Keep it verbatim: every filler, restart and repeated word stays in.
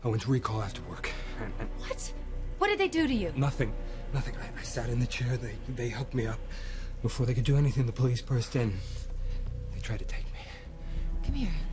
I went to Rekall after work. And, and what? What did they do to you? Nothing. Nothing. I, I sat in the chair. They they hooked me up. Before they could do anything, the police burst in. They tried to take me. Come here.